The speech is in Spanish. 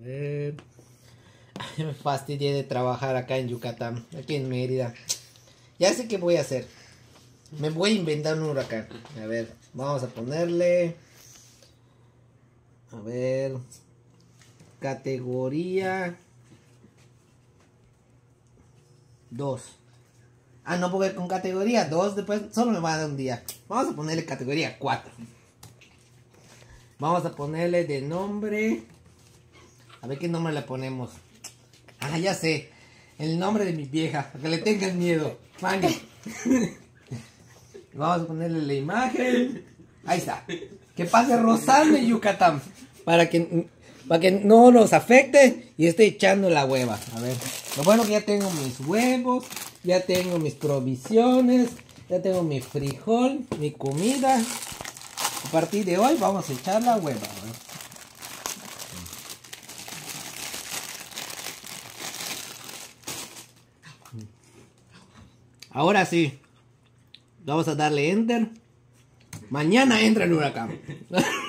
ver. Ay, me fastidié de trabajar acá en Yucatán, aquí en Mérida. Ya sé qué voy a hacer. Me voy a inventar un huracán. A ver, vamos a ponerle. A ver. Categoría 2. Ah, no, porque con categoría 2 después solo me va a dar un día. Vamos a ponerle categoría 4. Vamos a ponerle de nombre. A ver qué nombre le ponemos. Ah, ya sé. El nombre de mi vieja. Para que le tengan miedo. Fanny. Vamos a ponerle la imagen. Ahí está. Que pase rozando en Yucatán. Para que no nos afecte y esté echando la hueva. A ver. Lo bueno que ya tengo mis huevos. Ya tengo mis provisiones. Ya tengo mi frijol. Mi comida. A partir de hoy vamos a echar la hueva. A ver. Ahora sí. Vamos a darle enter. Mañana entra el huracán.